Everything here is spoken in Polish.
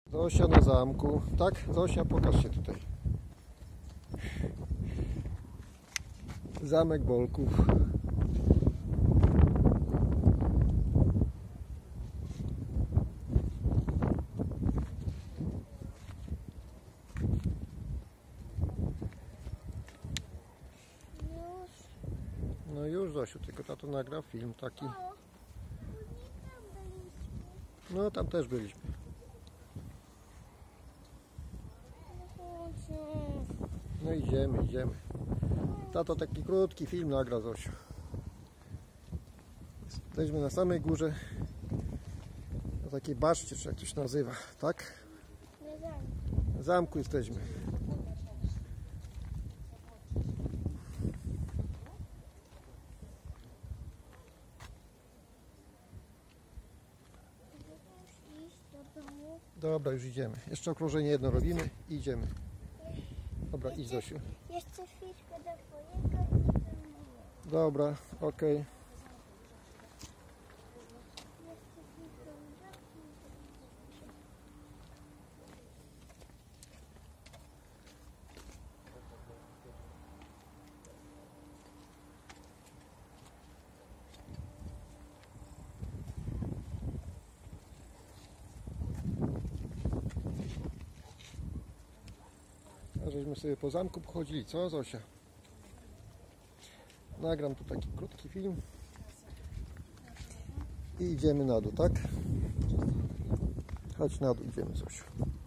Zosia na zamku. Tak? Zosia, pokaż się tutaj. Zamek Bolków. No już, Zosiu, tylko tato nagrał film taki. No tam też byliśmy. No idziemy, idziemy. Tato taki krótki film nagra, Zosiu. Jesteśmy na samej górze. Na takiej baszcie, czy jak to się nazywa, tak? Na zamku jesteśmy. Dobra, już idziemy. Jeszcze okrążenie jedno robimy i idziemy. Dobra, idź, Zosiu. Jeszcze chwilkę do twojego i do mojego. Dobra, okej. A żeśmy sobie po zamku pochodzili, co, Zosia? Nagram tu taki krótki film i idziemy na dół, tak? Chodź na dół, idziemy, Zosiu.